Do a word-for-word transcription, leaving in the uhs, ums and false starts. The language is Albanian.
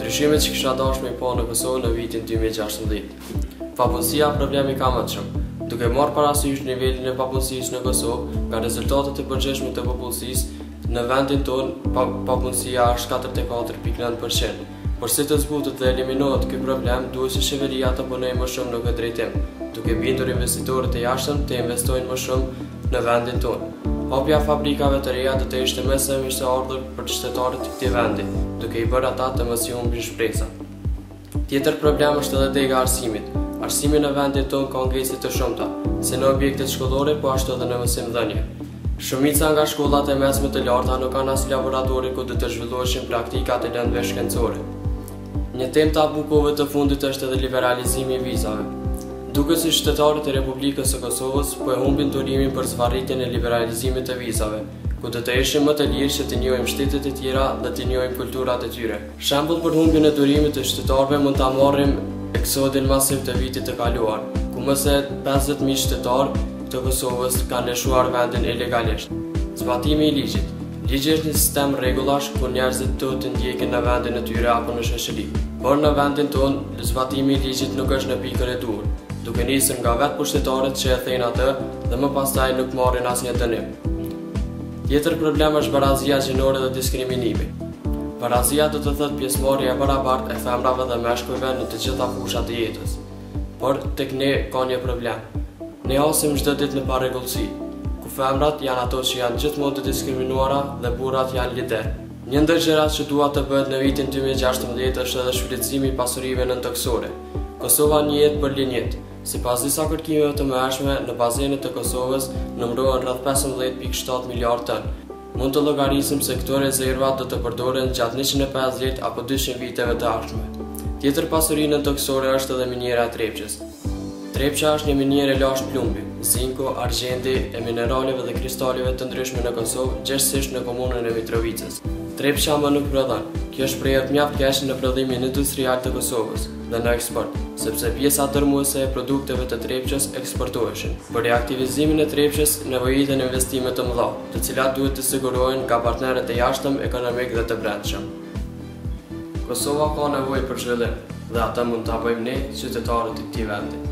Ndryshimet që kisha dashur me pa në Kosovë në vitin dy mijë e gjashtëdhjetë. Papunësia problemi ka më të shumë. Duke marrë parasysh nivelin e papunësisë në Kosovë, nga rezultatet e përgjithshme të popullsisë, në vendin tonë papunësia është katërdhjetë e katër pikë nëntë përqind. Por si të zbutet dhe eliminohet ky problem, duhet që qeveria të punojë më shumë në këtë drejtim, duke bindur investitorët e jashtëm të investojnë më shumë në vendin tonë. Hapja fabrikave të reja do të ishte më së miri se ardhur për qytetarët e këtij vendi, duke i bërë ata të mos i humbin shpresat. Tjetër problem është edhe dega e arsimit. Arsimi në vendin tonë ka ngresë të shumta, si në objektet shkollore, po ashtu edhe në mësimdhënie. Shumica nga shkollat e mesme të larta nuk kanë as laboratori ku do të zhvilloheshin praktikat e lëndëve shkencore. Një temë tabu kohëve të fundit është edhe liberalizimi i vizave. Duket si qytetarët e Republikës së Kosovës po e humbin durimin për zvarritjen e liberalizimit të vizave, ku do të ishim më të lirë që të njohim shtetet e tjera dhe të njohim kulturat e tyre. Shembull për humbjen e durimit të qytetarëve mund ta marrim eksodin masiv të vitit të kaluar, ku më së pesëdhjetë mijë qytetarë të Kosovës kanë lëshuar vendin ilegalisht. Zbatimi i ligjit. Ligji është një sistem rregullash ku njerëzit do të ndjekin në vendin e tyre apo në shoqëri. Por në vendin tonë, zbatimi i ligjit nuk është në pikën e duhur, duke nisur nga vetë pushtetarët që e thejnë atë dhe më pastaj nuk marrin asnjë dënim. Tjetër problem është barazia gjinore dhe diskriminimi. Barazia do të thotë pjesëmarrje e barabartë e femrave dhe meshkujve në të gjitha fushat e jetës. Por tek ne ka një problem. Ne hasim çdo ditë në parregullsi, ku femrat janë ato që janë gjithmonë të diskriminuara dhe burrat janë lider. Një ndër gjërat që dua të bëhet në vitin dy mijë e gjashtëdhjetë është edhe shfrytëzimi i pasurive nëntoksore. Kosova njihet për linjit. Sipas disa kërkimeve të mëhershme, në bazenet e Kosovës numërohen rreth pesëmbëdhjetë pikë shtatë miliardë tonë. Mund të llogarisim se këto rezerva do të përdoren gjatë njëqind e pesëdhjetë apo dyqind viteve të ardhshme. Tjetër pasuri nëntoksore është edhe miniera e Trepçës. Trepça është një minierë e lashtë plumbi, zinko, argjendi e mineraleve dhe kristaleve të ndryshme në Kosovë, gjithsesi në komunën e Mitrovicës. Trepça më nuk prodhon. Kjo shprehet mjaft keq në prodhimin industrial të Kosovës dhe në eksport, sepse pjesa dërmuese e produkteve të Trepçës eksportoheshin. Për reaktivizimin e Trepçës nevojiten investime të mëdha, të cilat duhet të sigurohen nga partnerët e jashtëm ekonomik dhe të brendshëm. Kosova ka nevojë për zhvillim dhe atë mund ta bëjmë ne, qytetarët e këtij vendi.